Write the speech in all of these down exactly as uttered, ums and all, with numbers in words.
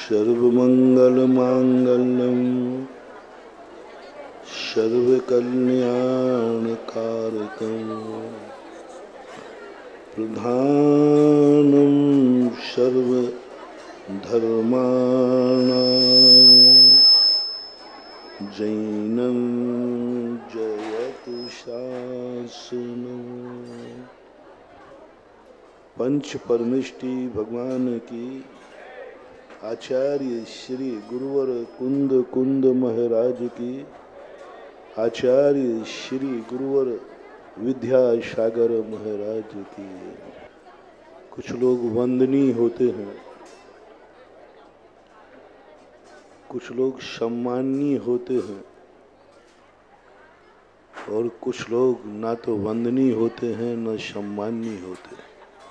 सर्वमंगलमांगल्यं सर्वकल्याणकारकं प्रधानं सर्वधर्माणां जैनं जयतु शासनम्। पंच परमेष्टि भगवान की, आचार्य श्री गुरुवर कुंद कुंद महाराज की, आचार्य श्री गुरुवर विद्यासागर महाराज की। कुछ लोग वंदनीय होते हैं, कुछ लोग सम्माननीय होते हैं और कुछ लोग ना तो वंदनीय होते हैं न सम्माननीय होते हैं।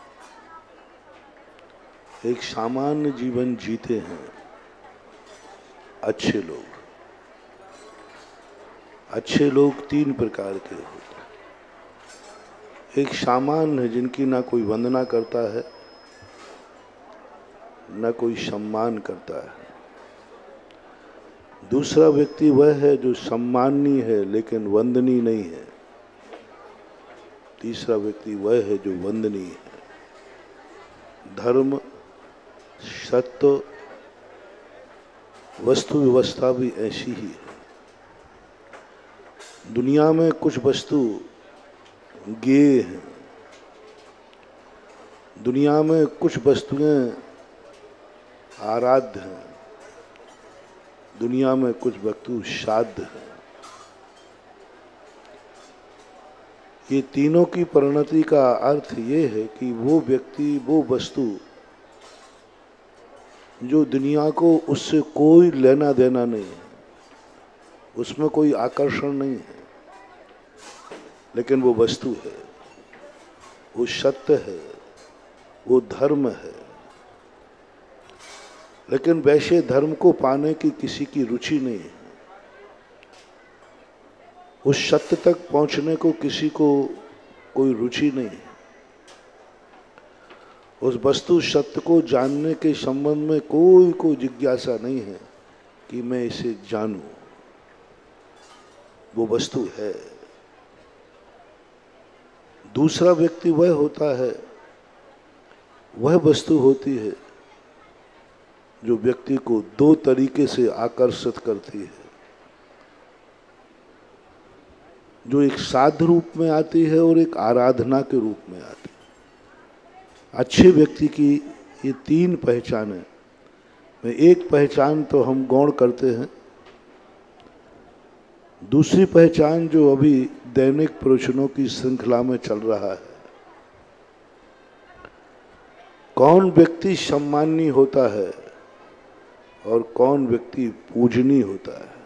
एक सामान्य जीवन जीते हैं अच्छे लोग। अच्छे लोग तीन प्रकार के होते हैं। एक सामान्य जिनकी ना कोई वंदना करता है ना कोई सम्मान करता है। दूसरा व्यक्ति वह है जो सम्माननीय है लेकिन वंदनीय नहीं है। तीसरा व्यक्ति वह है जो वंदनीय है। धर्म, सत्य, वस्तु व्यवस्था भी ऐसी ही है। दुनिया में कुछ वस्तु ज्ञेय हैं, दुनिया में कुछ वस्तुएं आराध्य हैं, दुनिया में कुछ वस्तु साध्य हैं। ये तीनों की परिणति का अर्थ ये है कि वो व्यक्ति, वो वस्तु जो दुनिया को उससे कोई लेना देना नहीं है, उसमें कोई आकर्षण नहीं है, लेकिन वो वस्तु है, वो सत्य है, वो धर्म है। लेकिन वैसे धर्म को पाने की किसी की रुचि नहीं है। उस सत्य तक पहुंचने को किसी को कोई रुचि नहीं है। उस वस्तु सत्य को जानने के संबंध में कोई कोई जिज्ञासा नहीं है कि मैं इसे जानूं। वो वस्तु है। दूसरा व्यक्ति वह होता है, वह वस्तु होती है जो व्यक्ति को दो तरीके से आकर्षित करती है। जो एक साध्य रूप में आती है और एक आराधना के रूप में आती है। अच्छे व्यक्ति की ये तीन पहचानें में एक पहचान तो हम गौण करते हैं। दूसरी पहचान जो अभी दैनिक प्रवचनों की श्रृंखला में चल रहा है, कौन व्यक्ति सम्माननीय होता है और कौन व्यक्ति पूजनीय होता है।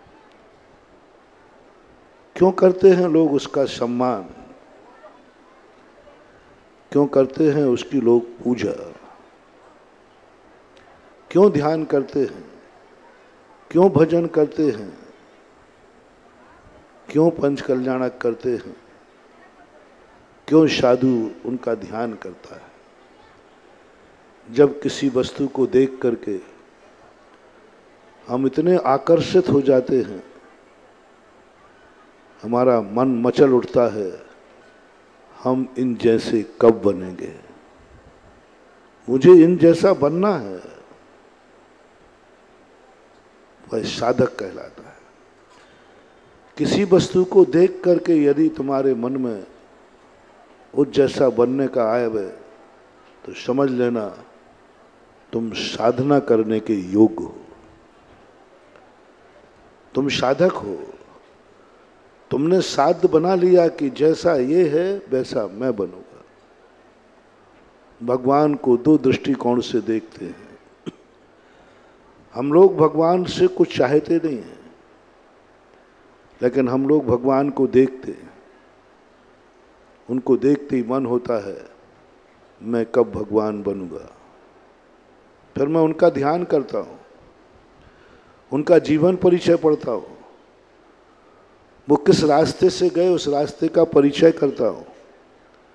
क्यों करते हैं लोग उसका सम्मान, क्यों करते हैं उसकी लोग पूजा, क्यों ध्यान करते हैं, क्यों भजन करते हैं, क्यों पंच कल्याणक करते हैं, क्यों साधु उनका ध्यान करता है। जब किसी वस्तु को देख करके हम इतने आकर्षित हो जाते हैं, हमारा मन मचल उठता है, हम इन जैसे कब बनेंगे, मुझे इन जैसा बनना है। वह साधक कहलाता है। किसी वस्तु को देख करके यदि तुम्हारे मन में उस जैसा बनने का आया है तो समझ लेना तुम साधना करने के योग्य हो, तुम साधक हो। तुमने साध्य बना लिया कि जैसा ये है वैसा मैं बनूंगा। भगवान को दो दृष्टिकोण से देखते हैं। हम लोग भगवान से कुछ चाहते नहीं हैं, लेकिन हम लोग भगवान को देखते हैं। उनको देखते ही मन होता है मैं कब भगवान बनूंगा। फिर मैं उनका ध्यान करता हूँ, उनका जीवन परिचय पढ़ता हूँ, वो किस रास्ते से गए उस रास्ते का परिचय करता हूँ।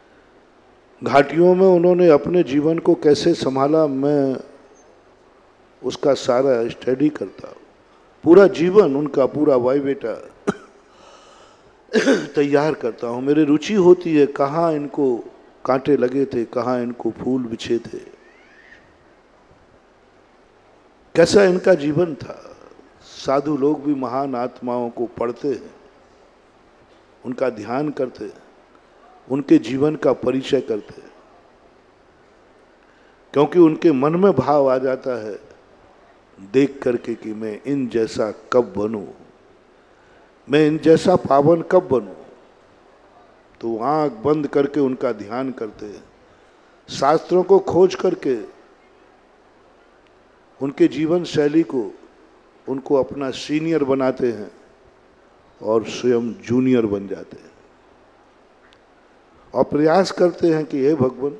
घाटियों में उन्होंने अपने जीवन को कैसे संभाला मैं उसका सारा स्टडी करता हूँ। पूरा जीवन उनका पूरा बायोडेटा तैयार करता हूँ। मेरी रुचि होती है कहाँ इनको कांटे लगे थे, कहाँ इनको फूल बिछे थे, कैसा इनका जीवन था। साधु लोग भी महान आत्माओं को पढ़ते हैं, उनका ध्यान करते हैं, उनके जीवन का परिचय करते हैं, क्योंकि उनके मन में भाव आ जाता है देख करके कि मैं इन जैसा कब बनूं, मैं इन जैसा पावन कब बनूं। तो आंख बंद करके उनका ध्यान करते हैं, शास्त्रों को खोज करके उनके जीवन शैली को उनको अपना सीनियर बनाते हैं और स्वयं जूनियर बन जाते हैं और प्रयास करते हैं कि हे भगवान,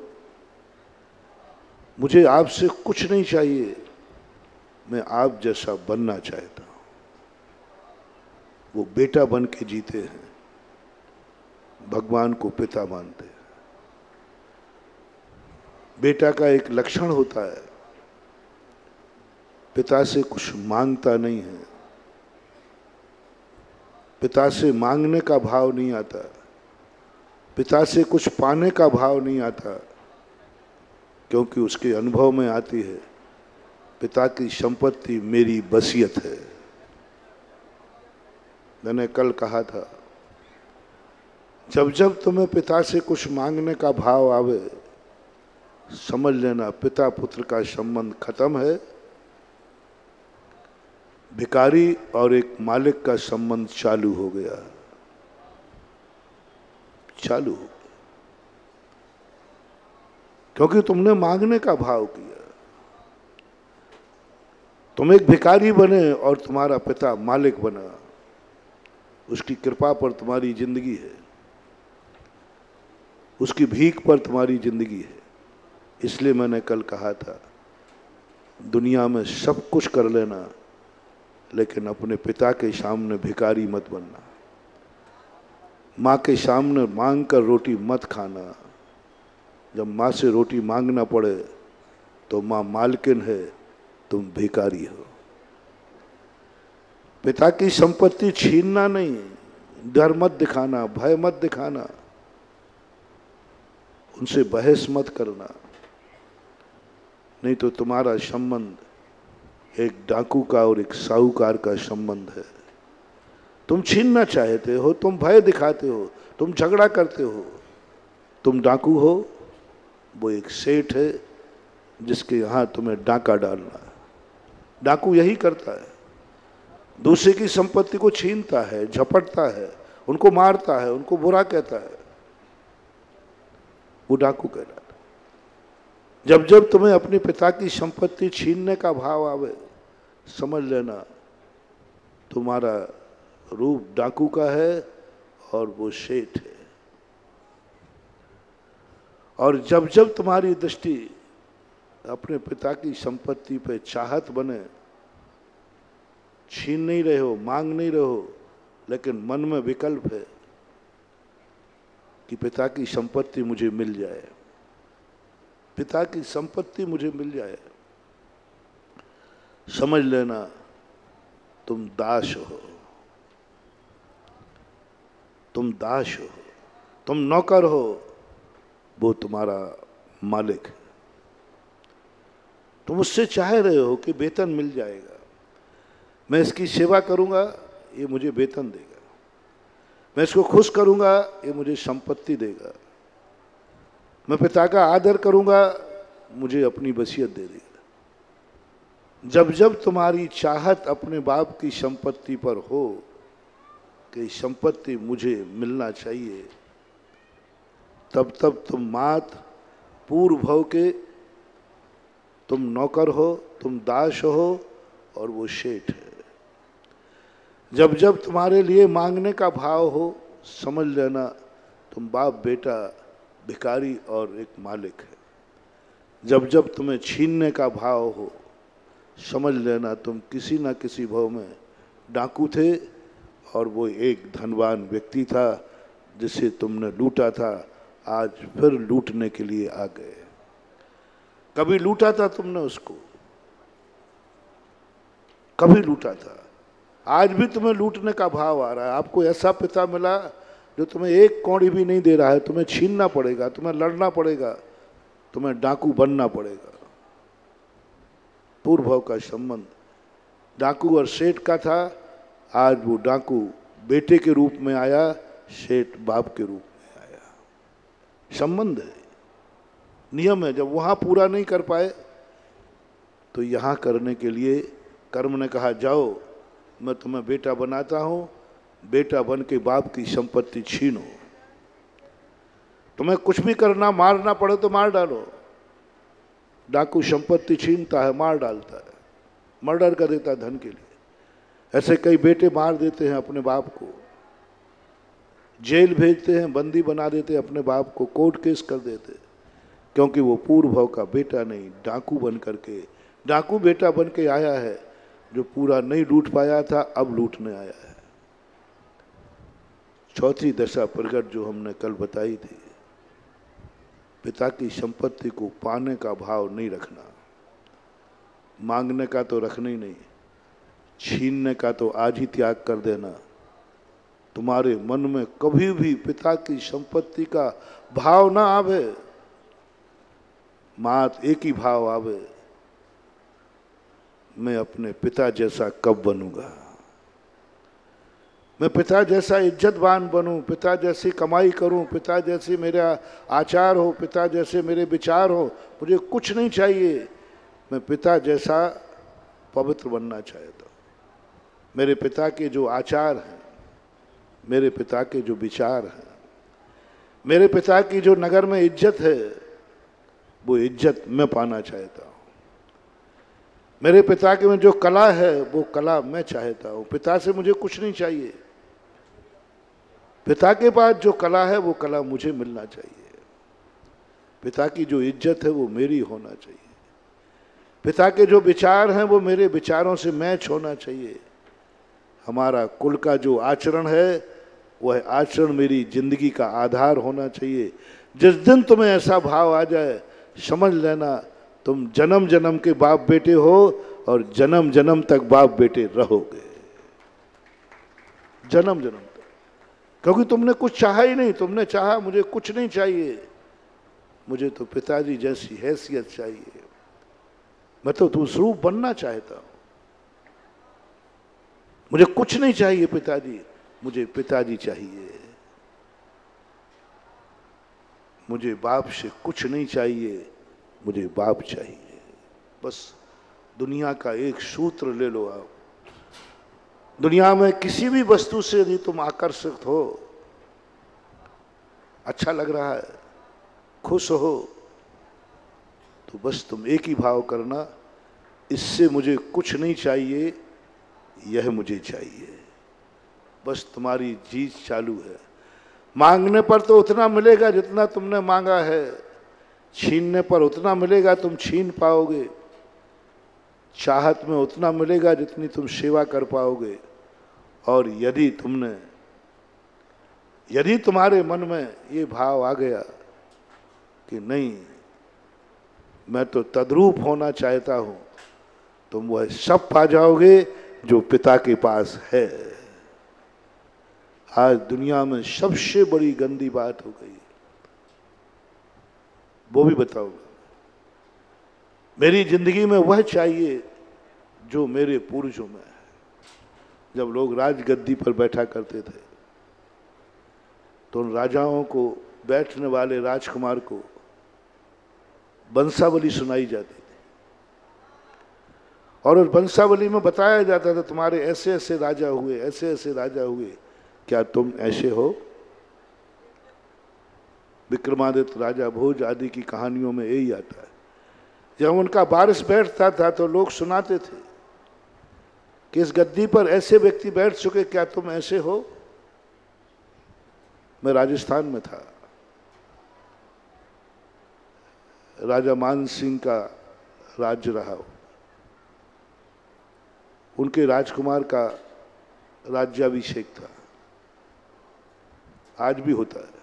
मुझे आपसे कुछ नहीं चाहिए, मैं आप जैसा बनना चाहता हूं। वो बेटा बन के जीते हैं, भगवान को पिता मानते हैं। बेटा का एक लक्षण होता है, पिता से कुछ मांगता नहीं है, पिता से मांगने का भाव नहीं आता, पिता से कुछ पाने का भाव नहीं आता, क्योंकि उसके अनुभव में आती है पिता की संपत्ति मेरी वसीयत है। मैंने कल कहा था, जब जब तुम्हें पिता से कुछ मांगने का भाव आवे, समझ लेना पिता पुत्र का संबंध खत्म है, भिखारी और एक मालिक का संबंध चालू हो गया, चालू हो गया, क्योंकि तुमने मांगने का भाव किया। तुम एक भिखारी बने और तुम्हारा पिता मालिक बना, उसकी कृपा पर तुम्हारी जिंदगी है, उसकी भीख पर तुम्हारी जिंदगी है। इसलिए मैंने कल कहा था, दुनिया में सब कुछ कर लेना, लेकिन अपने पिता के सामने भिखारी मत बनना। माँ के सामने मांग कर रोटी मत खाना। जब माँ से रोटी मांगना पड़े तो माँ मालकिन है, तुम भिखारी हो। पिता की संपत्ति छीनना नहीं, डर मत दिखाना, भय मत दिखाना, उनसे बहस मत करना, नहीं तो तुम्हारा संबंध एक डाकू का और एक साहूकार का संबंध है। तुम छीनना चाहते हो, तुम भय दिखाते हो, तुम झगड़ा करते हो, तुम डाकू हो, वो एक सेठ है जिसके यहाँ तुम्हें डाका डालना है। डाकू यही करता है, दूसरे की संपत्ति को छीनता है, झपटता है, उनको मारता है, उनको बुरा कहता है, वो डाकू कहलाता है। जब जब तुम्हें अपने पिता की संपत्ति छीनने का भाव आवे, समझ लेना तुम्हारा रूप डाकू का है और वो सेठ है। और जब जब तुम्हारी दृष्टि अपने पिता की संपत्ति पे चाहत बने, छीन नहीं रहे हो, मांग नहीं रहे हो, लेकिन मन में विकल्प है कि पिता की संपत्ति मुझे मिल जाए, पिता की संपत्ति मुझे मिल जाए, समझ लेना तुम दास हो, तुम दास हो, तुम नौकर हो, वो तुम्हारा मालिक है। तुम उससे चाह रहे हो कि वेतन मिल जाएगा, मैं इसकी सेवा करूंगा, ये मुझे वेतन देगा, मैं इसको खुश करूंगा, ये मुझे संपत्ति देगा, मैं पिता का आदर करूंगा, मुझे अपनी वसीयत दे देगा। जब जब तुम्हारी चाहत अपने बाप की संपत्ति पर हो कि संपत्ति मुझे मिलना चाहिए, तब तब तुम मात पूर्व भव के तुम नौकर हो, तुम दास हो और वो सेठ है। जब जब तुम्हारे लिए मांगने का भाव हो, समझ लेना तुम बाप बेटा भिखारी और एक मालिक है। जब जब तुम्हें छीनने का भाव हो, समझ लेना तुम किसी न किसी भाव में डाकू थे और वो एक धनवान व्यक्ति था जिसे तुमने लूटा था, आज फिर लूटने के लिए आ गए। कभी लूटा था तुमने उसको, कभी लूटा था। आज भी तुम्हें लूटने का भाव आ रहा है। आपको ऐसा पिता मिला जो तुम्हें एक कौड़ी भी नहीं दे रहा है, तुम्हें छीनना पड़ेगा, तुम्हें लड़ना पड़ेगा, तुम्हें डाकू बनना पड़ेगा। पूर्व भाव का संबंध डाकू और सेठ का था, आज वो डाकू बेटे के रूप में आया, सेठ बाप के रूप में आया। संबंध है, नियम है। जब वहां पूरा नहीं कर पाए तो यहां करने के लिए कर्म ने कहा जाओ मैं तुम्हें बेटा बनाता हूं, बेटा बन के बाप की संपत्ति छीनो। तुम्हें कुछ भी करना, मारना पड़े तो मार डालो। डाकू संपत्ति छीनता है, मार डालता है, मर्डर कर देता है धन के लिए। ऐसे कई बेटे मार देते हैं अपने बाप को, जेल भेजते हैं, बंदी बना देते हैं अपने बाप को, कोर्ट केस कर देते, क्योंकि वो पूर्व भाव का बेटा नहीं, डाकू बन करके, डाकू बेटा बन के आया है जो पूरा नहीं लूट पाया था, अब लूटने आया है। चौथी दशा प्रगट जो हमने कल बताई थी, पिता की संपत्ति को पाने का भाव नहीं रखना, मांगने का तो रखना ही नहीं, छीनने का तो आज ही त्याग कर देना। तुम्हारे मन में कभी भी पिता की संपत्ति का भाव ना आवे, मात एक ही भाव आवे, मैं अपने पिता जैसा कब बनूंगा, मैं पिता जैसा इज्जतवान बनूं, पिता जैसी कमाई करूं, पिता जैसी मेरा आचार हो, पिता जैसे मेरे विचार हो। मुझे कुछ नहीं चाहिए, मैं पिता जैसा पवित्र बनना चाहता हूँ। मेरे पिता के जो आचार हैं, मेरे पिता के जो विचार हैं, मेरे पिता की जो नगर में इज्जत है, वो इज्जत मैं पाना चाहता हूँ। मेरे पिता के में जो कला है, वो कला मैं चाहता हूँ। पिता से मुझे कुछ नहीं चाहिए, पिता के पास जो कला है वो कला मुझे मिलना चाहिए। पिता की जो इज्जत है वो मेरी होना चाहिए। पिता के जो विचार हैं वो मेरे विचारों से मैच होना चाहिए। हमारा कुल का जो आचरण है वह आचरण मेरी जिंदगी का आधार होना चाहिए। जिस दिन तुम्हें ऐसा भाव आ जाए, समझ लेना तुम जन्म जन्म के बाप बेटे हो और जन्म जन्म तक बाप बेटे रहोगे, जन्म जन्म तक। क्योंकि तुमने कुछ चाहा ही नहीं, तुमने चाहा मुझे कुछ नहीं चाहिए, मुझे तो पिताजी जैसी हैसियत चाहिए, मैं तो उस रूप बनना चाहता हूं, मुझे कुछ नहीं चाहिए पिताजी, मुझे पिताजी चाहिए, मुझे बाप से कुछ नहीं चाहिए, मुझे बाप चाहिए। बस दुनिया का एक सूत्र ले लो आप। दुनिया में किसी भी वस्तु से यदि तुम आकर्षित हो, अच्छा लग रहा है, खुश हो, तो बस तुम एक ही भाव करना, इससे मुझे कुछ नहीं चाहिए, यह मुझे चाहिए। बस तुम्हारी जीत चालू है। मांगने पर तो उतना मिलेगा जितना तुमने मांगा है, छीनने पर उतना मिलेगा तुम छीन पाओगे, चाहत में उतना मिलेगा जितनी तुम सेवा कर पाओगे। और यदि तुमने यदि तुम्हारे मन में ये भाव आ गया कि नहीं मैं तो तद्रूप होना चाहता हूं, तुम वह सब पा जाओगे जो पिता के पास है। आज दुनिया में सबसे बड़ी गंदी बात हो गई, वो भी बताऊंगा। मेरी जिंदगी में वह चाहिए जो मेरे पूर्वजों में है। जब लोग राजगद्दी पर बैठा करते थे तो उन राजाओं को, बैठने वाले राजकुमार को वंशावली सुनाई जाती थी और उस वंशावली में बताया जाता था तुम्हारे ऐसे ऐसे राजा हुए, ऐसे ऐसे राजा हुए, क्या तुम ऐसे हो? विक्रमादित्य, राजा भोज आदि की कहानियों में यही आता है। जब उनका वारिस बैठता था तो लोग सुनाते थे कि इस गद्दी पर ऐसे व्यक्ति बैठ चुके, क्या तुम ऐसे हो? मैं राजस्थान में था, राजा मान सिंह का राज्य रहा, उनके राजकुमार का राज्याभिषेक था, आज भी होता है।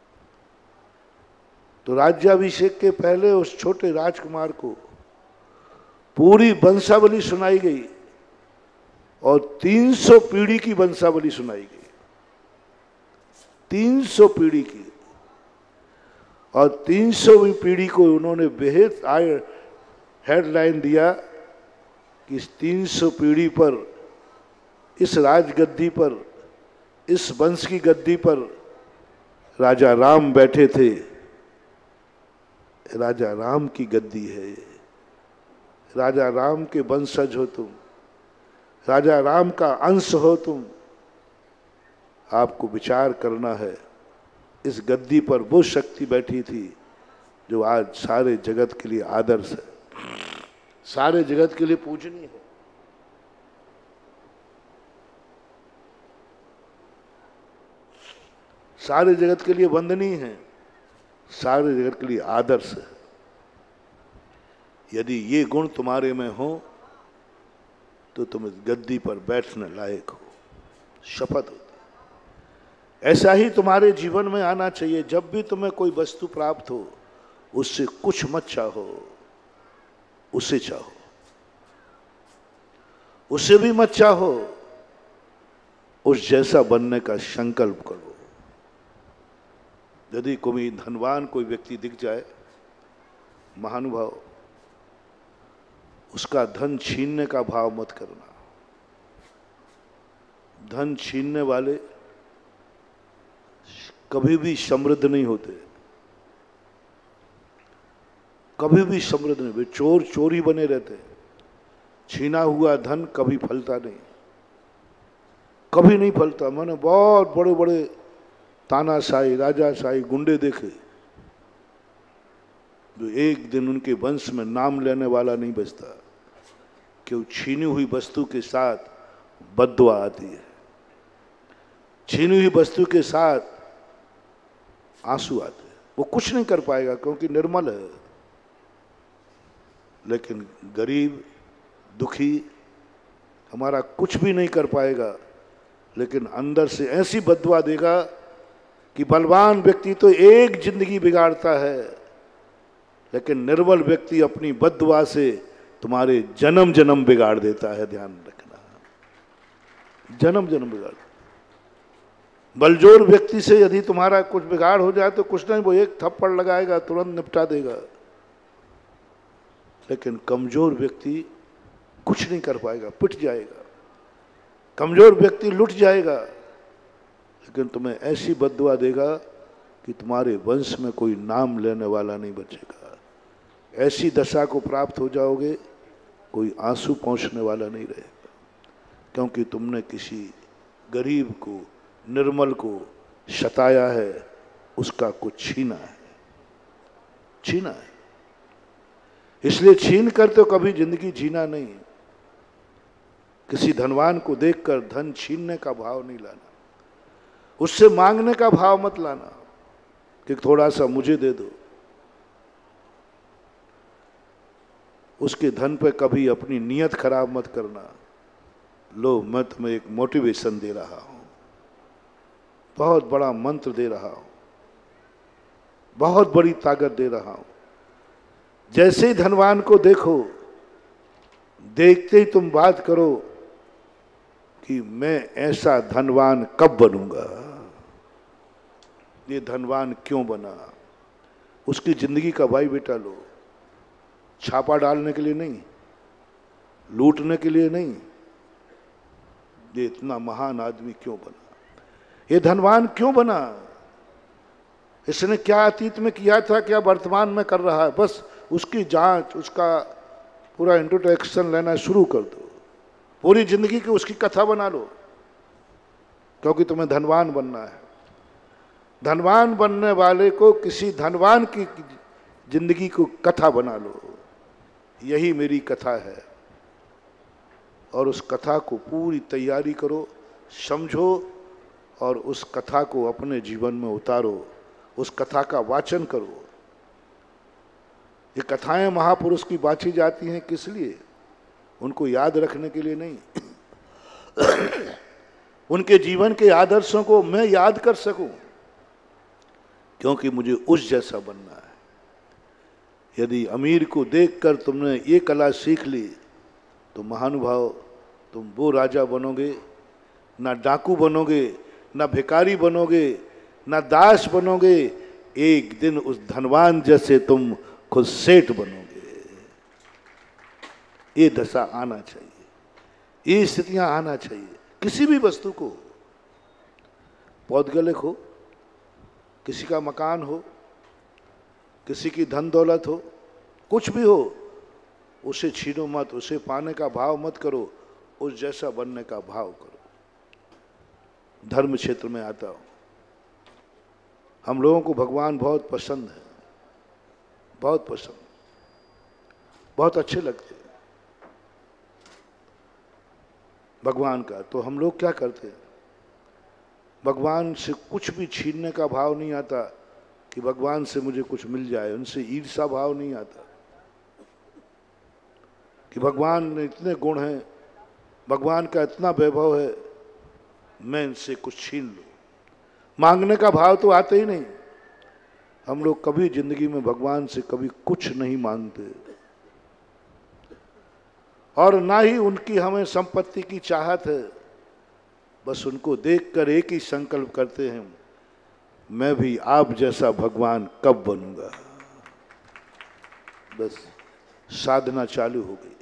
तो राज्याभिषेक के पहले उस छोटे राजकुमार को पूरी वंशावली सुनाई गई और तीन सौ पीढ़ी की वंशावली सुनाई गई, तीन सौ पीढ़ी की। और तीन सौवीं पीढ़ी को उन्होंने बेहद आय हेडलाइन दिया कि इस तीन सौ पीढ़ी पर, इस राजगद्दी पर, इस वंश की गद्दी पर राजा राम बैठे थे। राजा राम की गद्दी है ये, राजा राम के वंशज हो तुम, राजा राम का अंश हो तुम। आपको विचार करना है, इस गद्दी पर वो शक्ति बैठी थी जो आज सारे जगत के लिए आदर्श है, सारे जगत के लिए पूजनीय है। सारे जगत के लिए वंदनीय है, सारे जगत के लिए आदर्श है। यदि ये गुण तुम्हारे में हो तो तुम इस गद्दी पर बैठने लायक हो, शपथ होती। ऐसा ही तुम्हारे जीवन में आना चाहिए। जब भी तुम्हें कोई वस्तु प्राप्त हो, उससे कुछ मत चाहो, उसे चाहो, उसे भी मत चाहो, उस जैसा बनने का संकल्प करो। यदि कोई धनवान कोई व्यक्ति दिख जाए, महानुभाव, उसका धन छीनने का भाव मत करना। धन छीनने वाले कभी भी समृद्ध नहीं होते, कभी भी समृद्ध नहीं। वे चोर चोरी बने रहते। छीना हुआ धन कभी फलता नहीं, कभी नहीं फलता। मैंने बहुत बड़े बड़े तानाशाही, राजाशाही गुंडे देखे जो एक दिन उनके वंश में नाम लेने वाला नहीं बचता, कि छीनी हुई वस्तु के साथ बद्दुआ आती है, छीनी हुई वस्तु के साथ आंसू आते हैं। वो कुछ नहीं कर पाएगा क्योंकि निर्मल है, लेकिन गरीब दुखी हमारा कुछ भी नहीं कर पाएगा, लेकिन अंदर से ऐसी बद्दुआ देगा कि बलवान व्यक्ति तो एक जिंदगी बिगाड़ता है, लेकिन निर्बल व्यक्ति अपनी बद्दुआ से तुम्हारे जन्म जन्म बिगाड़ देता है। ध्यान रखना, जन्म जन्म बिगाड़। बलजोर व्यक्ति से यदि तुम्हारा कुछ बिगाड़ हो जाए तो कुछ नहीं, वो एक थप्पड़ लगाएगा, तुरंत निपटा देगा। लेकिन कमजोर व्यक्ति कुछ नहीं कर पाएगा, पिट जाएगा। कमजोर व्यक्ति लुट जाएगा, लेकिन तुम्हें ऐसी बद्दुआ देगा कि तुम्हारे वंश में कोई नाम लेने वाला नहीं बचेगा। ऐसी दशा को प्राप्त हो जाओगे, कोई आंसू पहुंचने वाला नहीं रहेगा, क्योंकि तुमने किसी गरीब को, निर्मल को सताया है, उसका कुछ छीना है, छीना है। इसलिए छीन कर तो कभी जिंदगी जीना नहीं। किसी धनवान को देखकर धन छीनने का भाव नहीं लाना, उससे मांगने का भाव मत लाना कि थोड़ा सा मुझे दे दो। उसके धन पे कभी अपनी नीयत खराब मत करना। लो, मैं तुम्हें एक मोटिवेशन दे रहा हूं, बहुत बड़ा मंत्र दे रहा हूं, बहुत बड़ी ताकत दे रहा हूं। जैसे ही धनवान को देखो, देखते ही तुम बात करो कि मैं ऐसा धनवान कब बनूंगा, ये धनवान क्यों बना। उसकी जिंदगी का भाई बेटा लो, छापा डालने के लिए नहीं, लूटने के लिए नहीं, ये इतना महान आदमी क्यों बना, ये धनवान क्यों बना, इसने क्या अतीत में किया था, क्या वर्तमान में कर रहा है। बस उसकी जांच, उसका पूरा इंट्रोडक्शन लेना शुरू कर दो। पूरी जिंदगी की उसकी कथा बना लो, क्योंकि तुम्हें धनवान बनना है। धनवान बनने वाले को किसी धनवान की जिंदगी को कथा बना लो। यही मेरी कथा है, और उस कथा को पूरी तैयारी करो, समझो, और उस कथा को अपने जीवन में उतारो, उस कथा का वाचन करो। ये कथाएं महापुरुष की बांटी जाती हैं किस लिए? उनको याद रखने के लिए नहीं, उनके जीवन के आदर्शों को मैं याद कर सकूं, क्योंकि मुझे उस जैसा बनना है। यदि अमीर को देखकर तुमने ये कला सीख ली तो महानुभाव, तुम वो राजा बनोगे, ना डाकू बनोगे, ना भिखारी बनोगे, ना दास बनोगे, एक दिन उस धनवान जैसे तुम खुद सेठ बनोगे। ये दशा आना चाहिए, ये स्थितियां आना चाहिए। किसी भी वस्तु को, पौधगलिक हो, किसी का मकान हो, किसी की धन दौलत हो, कुछ भी हो, उसे छीनो मत, उसे पाने का भाव मत करो, उस जैसा बनने का भाव करो। धर्म क्षेत्र में आता हूं, हम लोगों को भगवान बहुत पसंद है, बहुत पसंद, बहुत अच्छे लगते हैं भगवान का। तो हम लोग क्या करते हैं, भगवान से कुछ भी छीनने का भाव नहीं आता कि भगवान से मुझे कुछ मिल जाए, उनसे ईर्षा भाव नहीं आता कि भगवान में इतने गुण हैं, भगवान का इतना वैभव है, मैं इनसे कुछ छीन लूं। मांगने का भाव तो आता ही नहीं। हम लोग कभी जिंदगी में भगवान से कभी कुछ नहीं मांगते, और ना ही उनकी हमें संपत्ति की चाहत है। बस उनको देखकर एक ही संकल्प करते हैं, मैं भी आप जैसा भगवान कब बनूंगा। बस साधना चालू हो गई,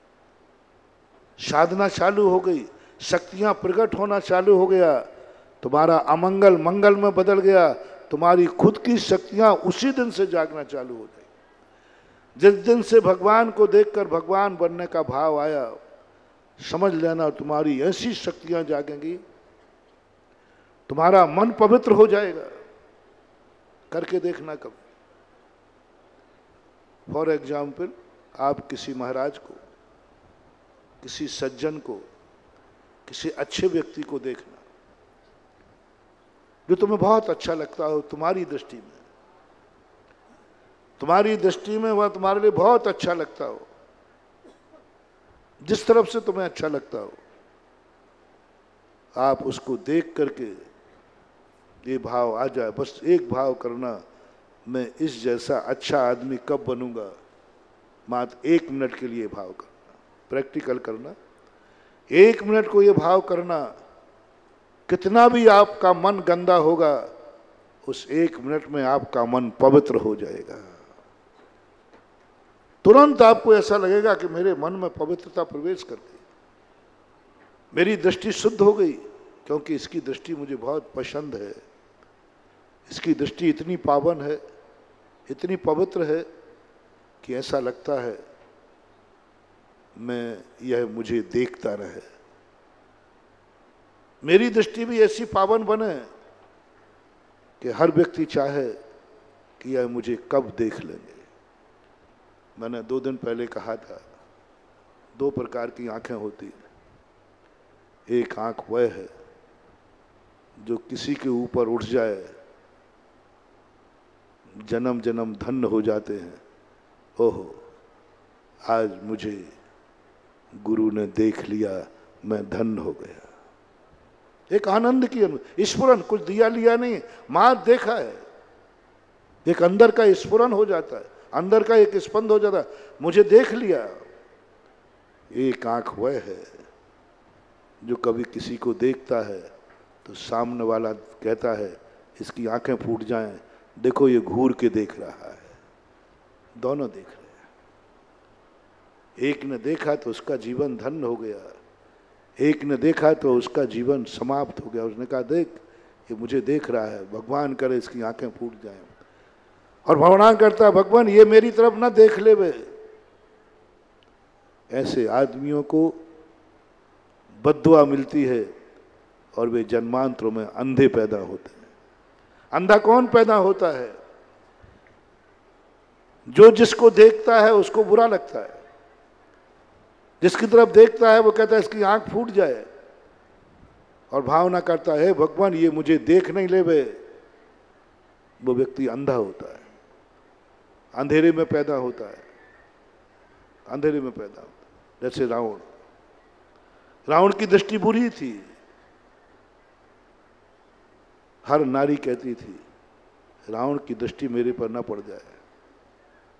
साधना चालू हो गई, शक्तियां प्रकट होना चालू हो गया, तुम्हारा अमंगल मंगल में बदल गया, तुम्हारी खुद की शक्तियां उसी दिन से जागना चालू हो गई। जिस दिन से भगवान को देखकर भगवान बनने का भाव आया, समझ लेना तुम्हारी ऐसी शक्तियां जागेंगी, तुम्हारा मन पवित्र हो जाएगा। करके देखना कभी। फॉर एग्जाम्पल, आप किसी महाराज को, किसी सज्जन को, किसी अच्छे व्यक्ति को देखना जो तुम्हें बहुत अच्छा लगता हो, तुम्हारी दृष्टि में, तुम्हारी दृष्टि में वह तुम्हारे लिए बहुत अच्छा लगता हो, जिस तरफ से तुम्हें अच्छा लगता हो, आप उसको देख करके ये भाव आ जाए। बस एक भाव करना, मैं इस जैसा अच्छा आदमी कब बनूंगा। मात्र एक मिनट के लिए भाव करना, प्रैक्टिकल करना, एक मिनट को ये भाव करना। कितना भी आपका मन गंदा होगा, उस एक मिनट में आपका मन पवित्र हो जाएगा। तुरंत आपको ऐसा लगेगा कि मेरे मन में पवित्रता प्रवेश कर गई, मेरी दृष्टि शुद्ध हो गई, क्योंकि इसकी दृष्टि मुझे बहुत पसंद है। इसकी दृष्टि इतनी पावन है, इतनी पवित्र है कि ऐसा लगता है मैं यह मुझे देखता रहे। मेरी दृष्टि भी ऐसी पावन बने कि हर व्यक्ति चाहे कि यह मुझे कब देख लेंगे। मैंने दो दिन पहले कहा था, दो प्रकार की आंखें होती हैं। एक आंख वह है जो किसी के ऊपर उठ जाए, जन्म जन्म धन्य हो जाते हैं। ओहो, आज मुझे गुरु ने देख लिया, मैं धन्य हो गया। एक आनंद की स्फुरन, कुछ दिया लिया नहीं, मां देखा है, एक अंदर का स्फुरन हो जाता है, अंदर का एक स्पंद हो जाता है, मुझे देख लिया। एक आंख वह है जो कभी किसी को देखता है तो सामने वाला कहता है इसकी आंखें फूट जाएं, देखो ये घूर के देख रहा है। दोनों देख रहे हैं। एक ने देखा तो उसका जीवन धन्य हो गया, एक ने देखा तो उसका जीवन समाप्त हो गया। उसने कहा देख, ये मुझे देख रहा है, भगवान करे इसकी आंखें फूट जाएं। और भगवान करता है, भगवान ये मेरी तरफ ना देख ले वे। ऐसे आदमियों को बद्दुआ मिलती है और वे जन्मांतरों में अंधे पैदा होते हैं। अंधा कौन पैदा होता है? जो जिसको देखता है उसको बुरा लगता है, जिसकी तरफ देखता है वो कहता है इसकी आंख फूट जाए, और भावना करता है भगवान ये मुझे देख नहीं ले वे। वो व्यक्ति अंधा होता है, अंधेरे में पैदा होता है, अंधेरे में पैदा होता है। जैसे रावण, रावण की दृष्टि बुरी थी। हर नारी कहती थी रावण की दृष्टि मेरे पर न पड़ जाए।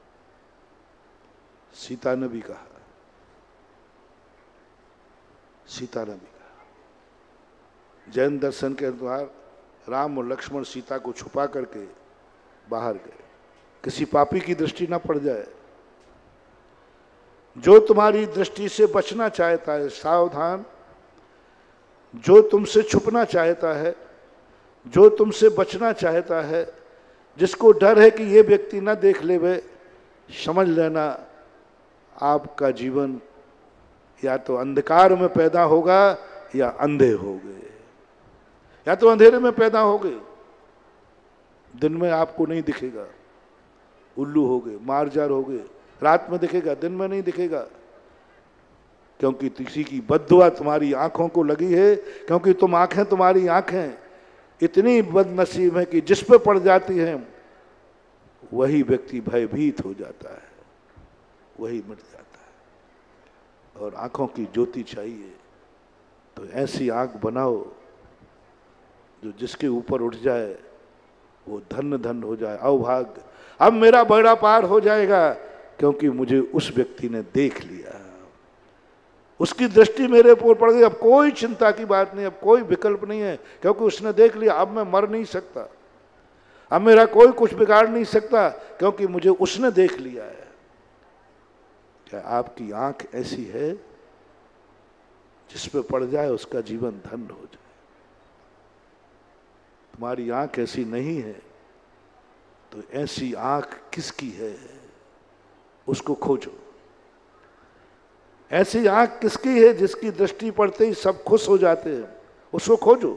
सीता ने भी कहा, सीता ने भी कहा। जैन दर्शन के अनुसार राम और लक्ष्मण सीता को छुपा करके बाहर गए, किसी पापी की दृष्टि न पड़ जाए। जो तुम्हारी दृष्टि से बचना चाहता है सावधान, जो तुमसे छुपना चाहता है, जो तुमसे बचना चाहता है, जिसको डर है कि ये व्यक्ति ना देख ले, वे समझ लेना आपका जीवन या तो अंधकार में पैदा होगा या अंधे होगे, या तो अंधेरे में पैदा होगे, दिन में आपको नहीं दिखेगा, उल्लू होगे, मारजार होगे, रात में दिखेगा, दिन में नहीं दिखेगा, क्योंकि किसी की बद्दुआ तुम्हारी आंखों को लगी है, क्योंकि तुम आंखें तुम्हारी आंखें इतनी बदनसीब है कि जिस पे पड़ जाती हैं वही व्यक्ति भयभीत हो जाता है, वही मिट जाता है। और आंखों की ज्योति चाहिए तो ऐसी आंख बनाओ जो जिसके ऊपर उठ जाए वो धन्य धन्य हो जाए, अवभाग्य, अब मेरा बेड़ा पार हो जाएगा क्योंकि मुझे उस व्यक्ति ने देख लिया, उसकी दृष्टि मेरे ऊपर पड़ गई, अब कोई चिंता की बात नहीं, अब कोई विकल्प नहीं है, क्योंकि उसने देख लिया, अब मैं मर नहीं सकता, अब मेरा कोई कुछ बिगाड़ नहीं सकता, क्योंकि मुझे उसने देख लिया है। क्या आपकी आंख ऐसी है जिस पे पड़ जाए उसका जीवन धन्य हो जाए? तुम्हारी आंख ऐसी नहीं है तो ऐसी आंख किसकी है उसको खोजो। ऐसी आंख किसकी है जिसकी दृष्टि पड़ते ही सब खुश हो जाते हैं, उसको खोजो।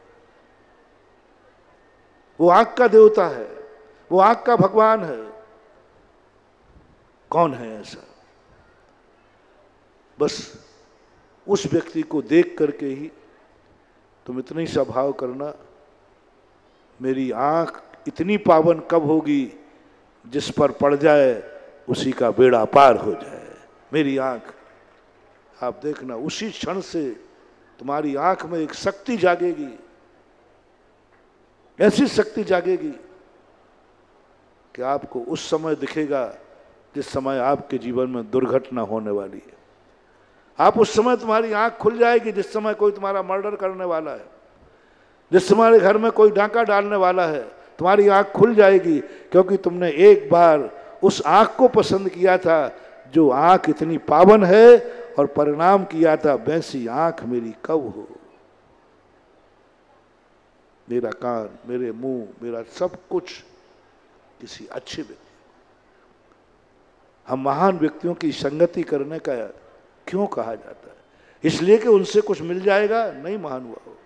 वो आंख का देवता है, वो आंख का भगवान है। कौन है ऐसा? बस उस व्यक्ति को देख करके ही तुम इतनी सा भाव करना, मेरी आंख इतनी पावन कब होगी जिस पर पड़ जाए उसी का बेड़ा पार हो जाए। मेरी आंख, आप देखना उसी क्षण से तुम्हारी आंख में एक शक्ति जागेगी, ऐसी शक्ति जागेगी कि आपको उस समय दिखेगा जिस समय आपके जीवन में दुर्घटना होने वाली है। आप उस समय तुम्हारी आंख खुल जाएगी जिस समय कोई तुम्हारा मर्डर करने वाला है, जिस तुम्हारे घर में कोई डाका डालने वाला है, तुम्हारी आंख खुल जाएगी, क्योंकि तुमने एक बार उस आंख को पसंद किया था जो आंख इतनी पावन है, और परिणाम किया था वैसी आंख मेरी कब हो। मेरा कान, मेरे मुंह, मेरा सब कुछ किसी अच्छे व्यक्ति, हम महान व्यक्तियों की संगति करने का क्यों कहा जाता है? इसलिए कि उनसे कुछ मिल जाएगा? नहीं महान हुआ हो।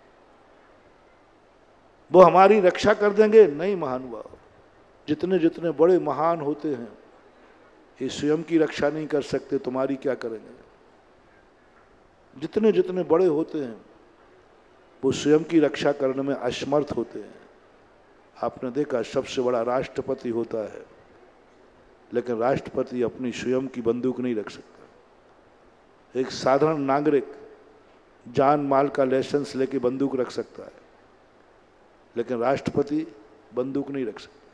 वो हमारी रक्षा कर देंगे? नहीं महान हुआ हो। जितने जितने बड़े महान होते हैं ये स्वयं की रक्षा नहीं कर सकते, तुम्हारी क्या करेंगे? जितने जितने बड़े होते हैं वो स्वयं की रक्षा करने में असमर्थ होते हैं। आपने देखा सबसे बड़ा राष्ट्रपति होता है, लेकिन राष्ट्रपति अपनी स्वयं की बंदूक नहीं रख सकता। एक साधारण नागरिक जान माल का लाइसेंस लेके बंदूक रख सकता है, लेकिन राष्ट्रपति बंदूक नहीं रख सकता,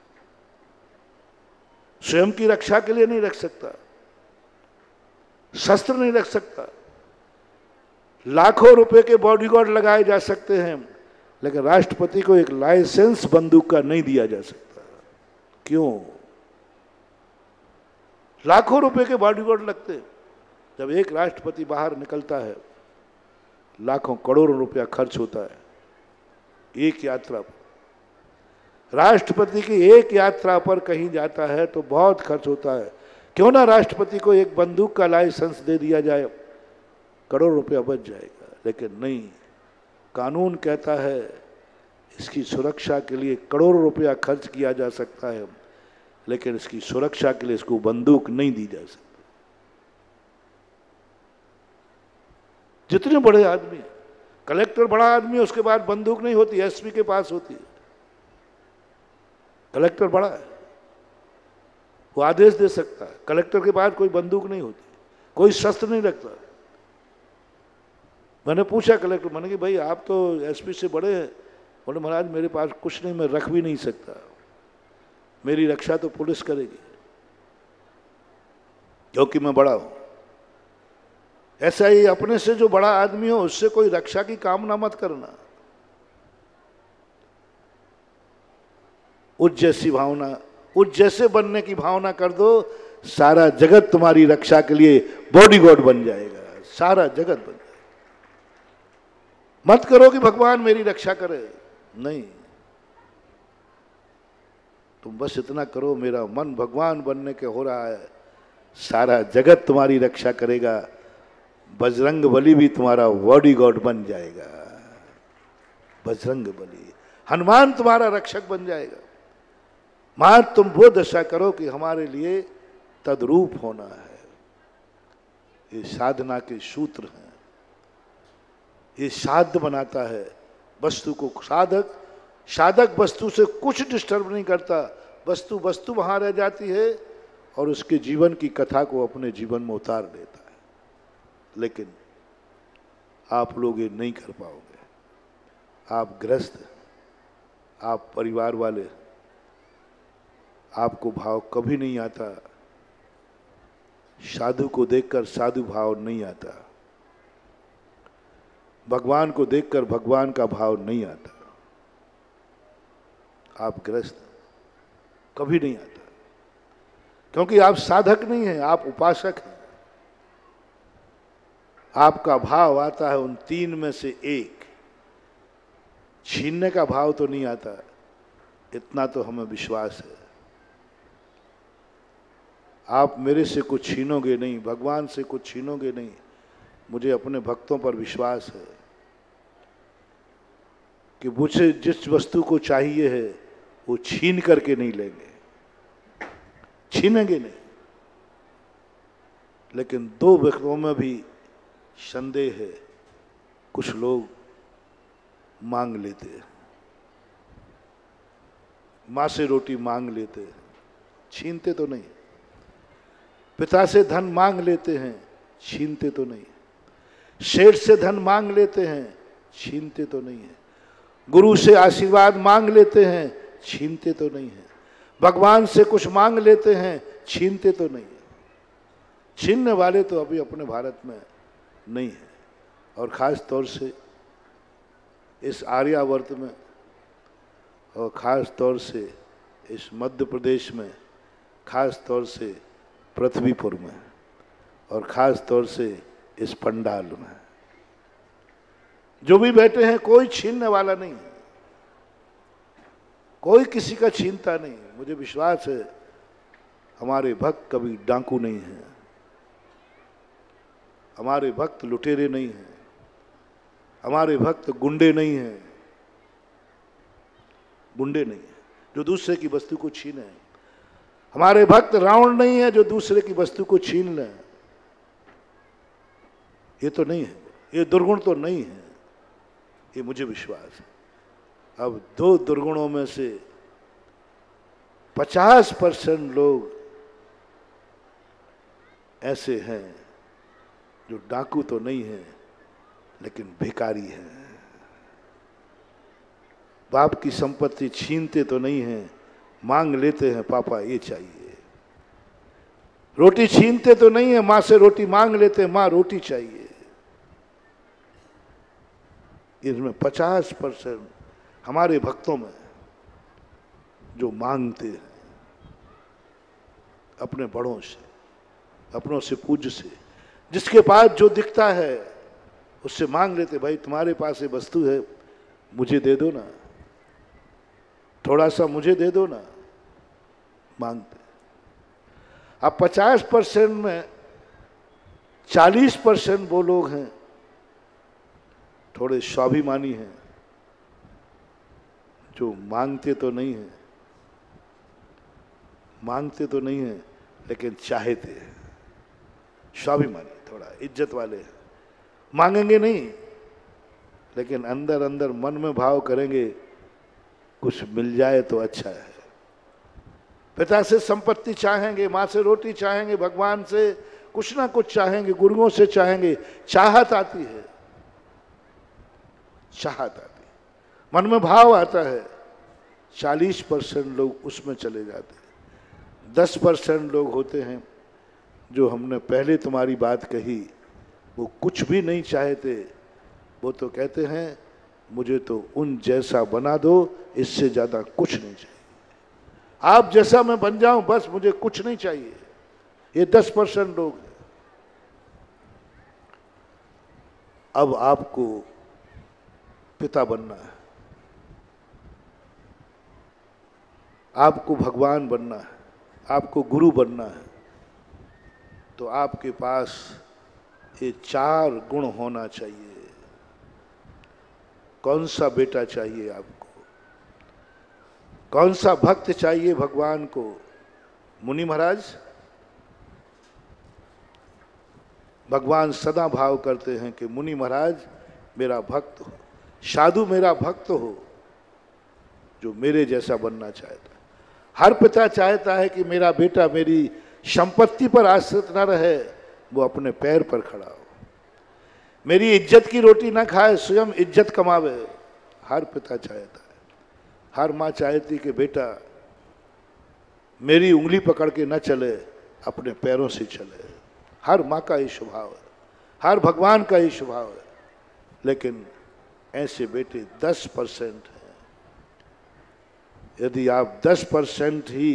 स्वयं की रक्षा के लिए नहीं रख सकता, शस्त्र नहीं रख सकता। लाखों रुपए के बॉडीगार्ड लगाए जा सकते हैं, लेकिन राष्ट्रपति को एक लाइसेंस बंदूक का नहीं दिया जा सकता। क्यों? लाखों रुपए के बॉडीगार्ड लगते हैं। जब एक राष्ट्रपति बाहर निकलता है लाखों करोड़ों रुपया खर्च होता है एक यात्रा पर। राष्ट्रपति की एक यात्रा पर कहीं जाता है तो बहुत खर्च होता है। क्यों ना राष्ट्रपति को एक बंदूक का लाइसेंस दे दिया जाए, करोड़ रुपया बच जाएगा। लेकिन नहीं, कानून कहता है इसकी सुरक्षा के लिए करोड़ों रुपया खर्च किया जा सकता है, लेकिन इसकी सुरक्षा के लिए इसको बंदूक नहीं दी जा सकती। जितने बड़े आदमी, कलेक्टर बड़ा आदमी है, उसके बाद बंदूक नहीं होती, एसपी के पास होती है। कलेक्टर बड़ा है, वो आदेश दे सकता है, कलेक्टर के पास कोई बंदूक नहीं होती, कोई शस्त्र नहीं रखता। मैंने पूछा कलेक्टर, मैंने कि भाई आप तो एसपी से बड़े हैं। बोले महाराज मेरे पास कुछ नहीं, मैं रख भी नहीं सकता, मेरी रक्षा तो पुलिस करेगी क्योंकि मैं बड़ा हूं। ऐसा ही अपने से जो बड़ा आदमी हो उससे कोई रक्षा की कामना मत करना। उस जैसी भावना, उस जैसे बनने की भावना कर दो, सारा जगत तुम्हारी रक्षा के लिए बॉडीगार्ड बन जाएगा, सारा जगत बन जाएगा। मत करो कि भगवान मेरी रक्षा करे, नहीं, तुम बस इतना करो, मेरा मन भगवान बनने के हो रहा है, सारा जगत तुम्हारी रक्षा करेगा, बजरंग बली भी तुम्हारा बॉडीगार्ड बन जाएगा, बजरंग बली, हनुमान तुम्हारा रक्षक बन जाएगा। मां तुम वो दशा करो कि हमारे लिए तद्रूप होना है। ये साधना के सूत्र हैं, ये साध्य बनाता है वस्तु को। साधक साधक वस्तु से कुछ डिस्टर्ब नहीं करता, वस्तु वस्तु वहां रह जाती है और उसके जीवन की कथा को अपने जीवन में उतार देता है। लेकिन आप लोग ये नहीं कर पाओगे। आप गृहस्थ, आप परिवार वाले, आपको भाव कभी नहीं आता, साधु को देखकर साधु भाव नहीं आता, भगवान को देखकर भगवान का भाव नहीं आता। आप गृहस्थ, कभी नहीं आता, क्योंकि आप साधक नहीं हैं, आप उपासक हैं। आपका भाव आता है उन तीन में से एक, छीनने का भाव तो नहीं आता, इतना तो हमें विश्वास है। आप मेरे से कुछ छीनोगे नहीं, भगवान से कुछ छीनोगे नहीं, मुझे अपने भक्तों पर विश्वास है कि मुझे जिस वस्तु को चाहिए है वो छीन करके नहीं लेंगे, छीनेंगे नहीं। लेकिन दो व्यक्तियों में भी संदेह है, कुछ लोग मांग लेते हैं, माँ से रोटी मांग लेते हैं, छीनते तो नहीं। पिता से धन मांग लेते हैं, छीनते तो नहीं। सेठ से धन मांग लेते हैं, छीनते तो नहीं है। गुरु से आशीर्वाद मांग लेते हैं, छीनते तो नहीं है। भगवान से कुछ मांग लेते हैं, छीनते तो नहीं है। छीनने वाले तो अभी अपने भारत में नहीं है, और खास तौर से इस आर्यावर्त में, और खास तौर से इस मध्य प्रदेश में, खास तौर से पृथ्वीपुर में, और खास तौर से इस पंडाल में जो भी बैठे हैं, कोई छीनने वाला नहीं है, कोई किसी का छीनता नहीं। मुझे विश्वास है हमारे भक्त कभी डाकू नहीं हैं, हमारे भक्त लुटेरे नहीं हैं, हमारे भक्त गुंडे नहीं हैं, गुंडे नहीं है जो दूसरे की वस्तु को छीने। हमारे भक्त रावण नहीं है जो दूसरे की वस्तु को छीन ले। ये तो नहीं है, ये दुर्गुण तो नहीं है, ये मुझे विश्वास है। अब दो दुर्गुणों में से पचास परसेंट लोग ऐसे हैं जो डाकू तो नहीं है लेकिन भिखारी हैं, बाप की संपत्ति छीनते तो नहीं हैं, मांग लेते हैं पापा ये चाहिए। रोटी छीनते तो नहीं है, माँ से रोटी मांग लेते हैं, माँ रोटी चाहिए। इसमें पचास परसेंट हमारे भक्तों में जो मांगते हैं अपने बड़ों से, अपनों से, पूज्य से, जिसके पास जो दिखता है उससे मांग लेते, भाई तुम्हारे पास ये वस्तु है मुझे दे दो ना, थोड़ा सा मुझे दे दो ना, मांगते। अब पचास परसेंट में चालीस परसेंट वो लोग हैं थोड़े स्वाभिमानी हैं, जो मांगते तो नहीं है, मांगते तो नहीं है लेकिन चाहते हैं, स्वाभिमानी, थोड़ा इज्जत वाले हैं। मांगेंगे नहीं लेकिन अंदर अंदर मन में भाव करेंगे कुछ मिल जाए तो अच्छा है। पिता से संपत्ति चाहेंगे, माँ से रोटी चाहेंगे, भगवान से कुछ ना कुछ चाहेंगे, गुरुओं से चाहेंगे। चाहत आती है, चाहत आती है, मन में भाव आता है। चालीस परसेंट लोग उसमें चले जाते हैं। दस परसेंट लोग होते हैं जो हमने पहले तुम्हारी बात कही, वो कुछ भी नहीं चाहते, वो तो कहते हैं मुझे तो उन जैसा बना दो, इससे ज्यादा कुछ नहीं चाहिए। आप जैसा मैं बन जाऊं बस, मुझे कुछ नहीं चाहिए। ये दस परसेंट लोग हैं। अब आपको पिता बनना है, आपको भगवान बनना है, आपको गुरु बनना है, तो आपके पास ये चार गुण होना चाहिए। कौन सा बेटा चाहिए आपको? कौन सा भक्त चाहिए भगवान को? मुनि महाराज, भगवान सदा भाव करते हैं कि मुनि महाराज मेरा भक्त हो, साधु मेरा भक्त हो, जो मेरे जैसा बनना चाहता है। हर पिता चाहता है कि मेरा बेटा मेरी संपत्ति पर आश्रित न रहे, वो अपने पैर पर खड़ा हो, मेरी इज्जत की रोटी ना खाए, स्वयं इज्जत कमावे। हर पिता चाहता है, हर माँ चाहती कि बेटा मेरी उंगली पकड़ के न चले, अपने पैरों से चले। हर माँ का ही स्वभाव है, हर भगवान का ही स्वभाव है। लेकिन ऐसे बेटे दस परसेंट हैं। यदि आप दस परसेंट ही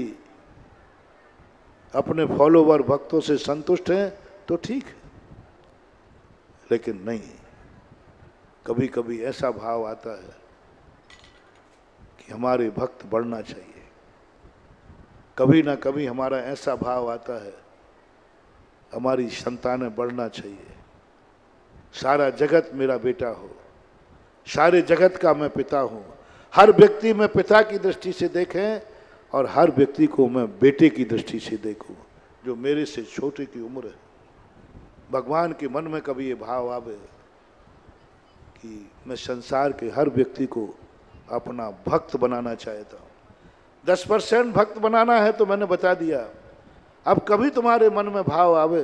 अपने फॉलोवर भक्तों से संतुष्ट हैं तो ठीक है, लेकिन नहीं। कभी कभी ऐसा भाव आता है कि हमारे भक्त बढ़ना चाहिए। कभी ना कभी हमारा ऐसा भाव आता है हमारी संतानें बढ़ना चाहिए। सारा जगत मेरा बेटा हो, सारे जगत का मैं पिता हूं। हर व्यक्ति में पिता की दृष्टि से देखें और हर व्यक्ति को मैं बेटे की दृष्टि से देखूं, जो मेरे से छोटे की उम्र है। भगवान के मन में कभी ये भाव आवे कि मैं संसार के हर व्यक्ति को अपना भक्त बनाना चाहता हूँ। दस परसेंट भक्त बनाना है तो मैंने बता दिया। अब कभी तुम्हारे मन में भाव आवे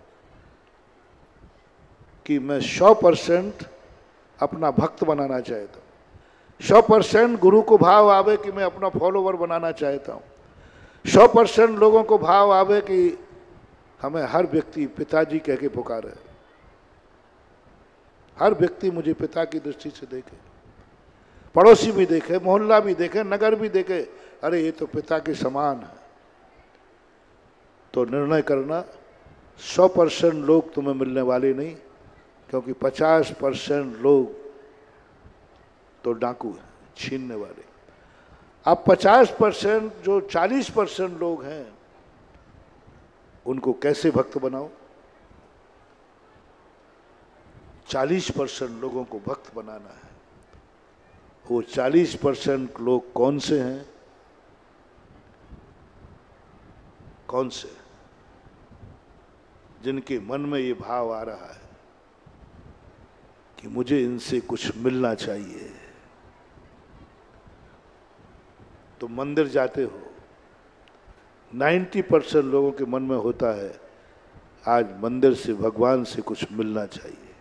कि मैं सौ परसेंट अपना भक्त बनाना चाहता हूँ, सौ परसेंट गुरु को भाव आवे कि मैं अपना फॉलोवर बनाना चाहता हूँ, सौ परसेंट लोगों को भाव आवे कि हमें हर व्यक्ति पिताजी कह के पुकारे, हर व्यक्ति मुझे पिता की दृष्टि से देखे, पड़ोसी भी देखे, मोहल्ला भी देखे, नगर भी देखे, अरे ये तो पिता के समान है। तो निर्णय करना, सौ परसेंट लोग तुम्हें मिलने वाले नहीं, क्योंकि पचास परसेंट लोग तो डाकू हैं, छीनने वाले। अब पचास परसेंट जो चालीस परसेंट लोग हैं उनको कैसे भक्त बनाओ? चालीस परसेंट लोगों को भक्त बनाना है। वो चालीस परसेंट लोग कौन से हैं? कौन से? जिनके मन में ये भाव आ रहा है कि मुझे इनसे कुछ मिलना चाहिए। तो मंदिर जाते हो, नब्बे परसेंट लोगों के मन में होता है आज मंदिर से भगवान से कुछ मिलना चाहिए।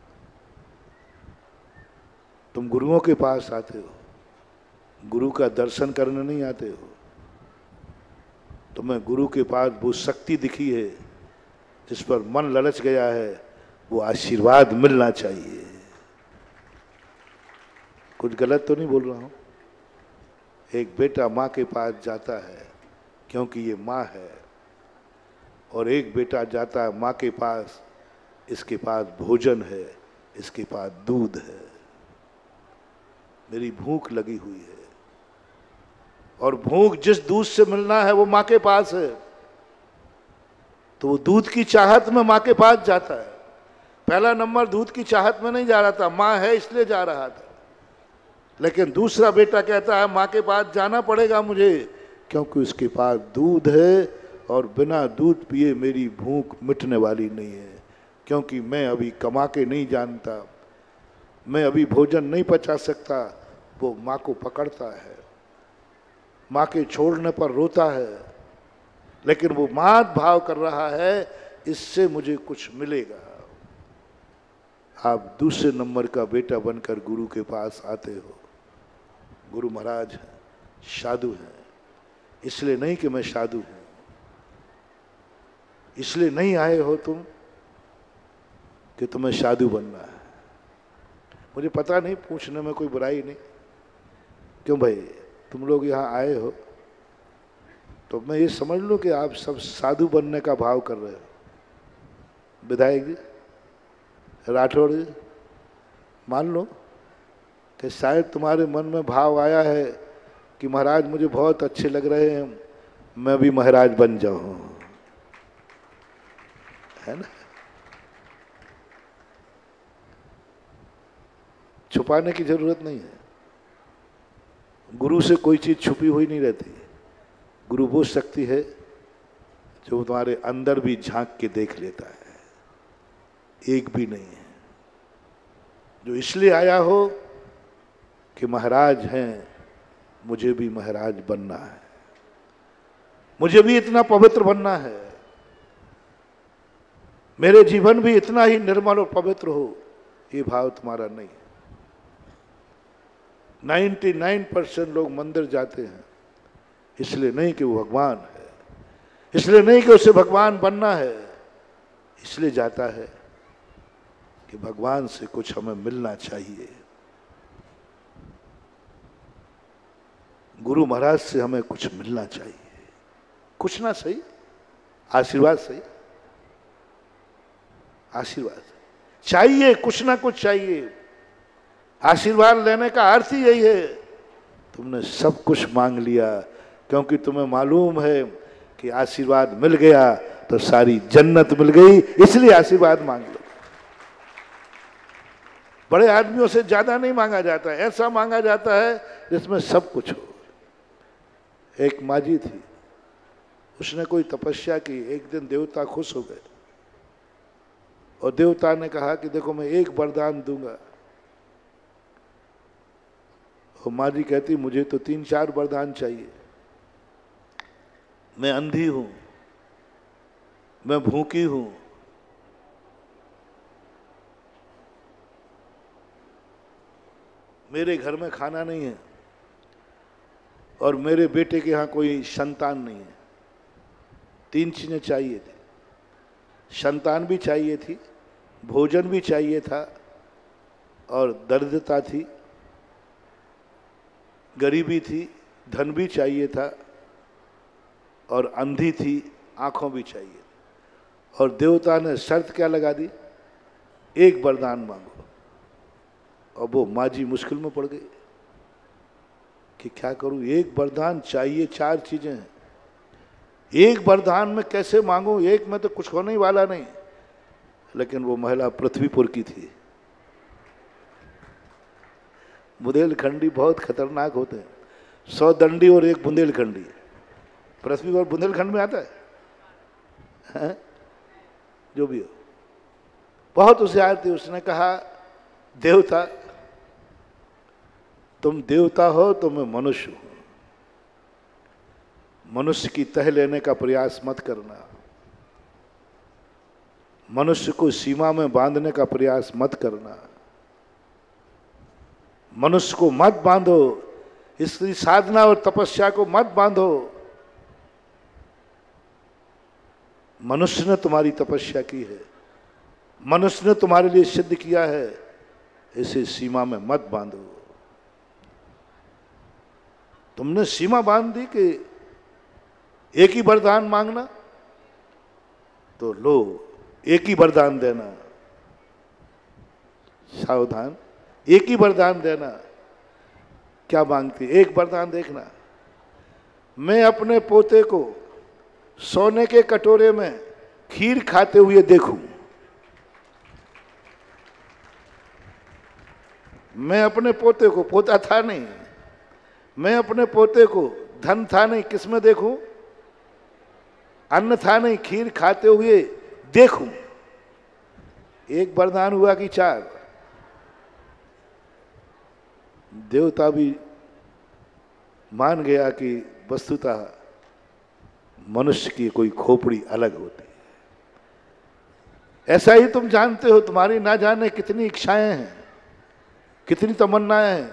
तुम गुरुओं के पास आते हो, गुरु का दर्शन करने नहीं आते हो। तुम्हें गुरु के पास वो शक्ति दिखी है जिस पर मन ललच गया है, वो आशीर्वाद मिलना चाहिए। कुछ गलत तो नहीं बोल रहा हूं? एक बेटा माँ के पास जाता है क्योंकि ये माँ है, और एक बेटा जाता है माँ के पास, इसके पास भोजन है, इसके पास दूध है, मेरी भूख लगी हुई है, और भूख जिस दूध से मिलना है वो माँ के पास है, तो वो दूध की चाहत में माँ के पास जाता है। पहला नंबर दूध की चाहत में नहीं जा रहा था, माँ है इसलिए जा रहा था। लेकिन दूसरा बेटा कहता है माँ के पास जाना पड़ेगा मुझे, क्योंकि उसके पास दूध है, और बिना दूध पिए मेरी भूख मिटने वाली नहीं है, क्योंकि मैं अभी कमा के नहीं जानता, मैं अभी भोजन नहीं पचा सकता। वो माँ को पकड़ता है, माँ के छोड़ने पर रोता है, लेकिन वो मात भाव कर रहा है इससे मुझे कुछ मिलेगा। आप दूसरे नंबर का बेटा बनकर गुरु के पास आते हो। गुरु महाराज हैं, साधु हैं, इसलिए नहीं कि मैं साधु हूं, इसलिए नहीं आए हो तुम कि तुम्हें साधु बनना है। मुझे पता नहीं, पूछने में कोई बुराई नहीं। क्यों भाई, तुम लोग यहाँ आए हो तो मैं ये समझ लूँ कि आप सब साधु बनने का भाव कर रहे हो। विधायक जी, राठौड़ जी, मान लो कि शायद तुम्हारे मन में भाव आया है कि महाराज मुझे बहुत अच्छे लग रहे हैं, मैं भी महाराज बन जाऊं, है ना। छुपाने की जरूरत नहीं है। गुरु से कोई चीज छुपी हुई नहीं रहती। गुरु वो शक्ति है जो तुम्हारे अंदर भी झांक के देख लेता है। एक भी नहीं है जो इसलिए आया हो कि महाराज हैं, मुझे भी महाराज बनना है, मुझे भी इतना पवित्र बनना है, मेरे जीवन भी इतना ही निर्मल और पवित्र हो, ये भाव तुम्हारा नहीं है। निन्यानवे परसेंट लोग मंदिर जाते हैं इसलिए नहीं कि वो भगवान है, इसलिए नहीं कि उसे भगवान बनना है, इसलिए जाता है कि भगवान से कुछ हमें मिलना चाहिए, गुरु महाराज से हमें कुछ मिलना चाहिए। कुछ ना सही, आशीर्वाद सही, आशीर्वाद चाहिए, कुछ ना कुछ चाहिए। आशीर्वाद लेने का अर्थ ही यही है, तुमने सब कुछ मांग लिया, क्योंकि तुम्हें मालूम है कि आशीर्वाद मिल गया तो सारी जन्नत मिल गई, इसलिए आशीर्वाद मांग लो। बड़े आदमियों से ज्यादा नहीं मांगा जाता है, ऐसा मांगा जाता है जिसमें सब कुछ हो। एक माजी थी, उसने कोई तपस्या की, एक दिन देवता खुश हो गए और देवता ने कहा कि देखो मैं एक वरदान दूंगा। और माजी कहती मुझे तो तीन चार वरदान चाहिए, मैं अंधी हूं, मैं भूखी हूं, मेरे घर में खाना नहीं है और मेरे बेटे के यहाँ कोई संतान नहीं है। तीन चीजें चाहिए थी, संतान भी चाहिए थी, भोजन भी चाहिए था और दरिद्रता थी, गरीबी थी, धन भी चाहिए था और अंधी थी, आंखों भी चाहिए। और देवता ने शर्त क्या लगा दी, एक वरदान मांगो। और वो माजी मुश्किल में पड़ गई कि क्या करूं, एक वरदान चाहिए, चार चीजें हैं, एक वरदान में कैसे मांगूं, एक में तो कुछ होने ही वाला नहीं। लेकिन वो महिला पृथ्वीपुर की थी। बुंदेलखंडी बहुत खतरनाक होते हैं, सौ दंडी और एक बुंदेलखंडी। पृथ्वी और बुंदेलखंड में आता है, है? जो भी हो, बहुत होशियार थी। उसने कहा देवता तुम देवता हो तो मैं मनुष्य हूं, मनुष्य की तह लेने का प्रयास मत करना, मनुष्य को सीमा में बांधने का प्रयास मत करना, मनुष्य को मत बांधो, इसकी साधना और तपस्या को मत बांधो। मनुष्य ने तुम्हारी तपस्या की है, मनुष्य ने तुम्हारे लिए सिद्ध किया है, इसे सीमा में मत बांधो। तुमने सीमा बांध दी कि एक ही वरदान मांगना, तो लो एक ही वरदान देना, सावधान, एक ही वरदान देना। क्या मांगती, एक वरदान देखना, मैं अपने पोते को सोने के कटोरे में खीर खाते हुए देखूं, मैं अपने पोते को, पोता था नहीं, मैं अपने पोते को, धन था नहीं, किसमें देखूं, अन्न था नहीं, खीर खाते हुए देखूं। एक वरदान हुआ कि चार। देवता भी मान गया कि वस्तुतः मनुष्य की कोई खोपड़ी अलग होती है। ऐसा ही तुम जानते हो, तुम्हारी ना जाने कितनी इच्छाएं हैं, कितनी तमन्नाएं हैं।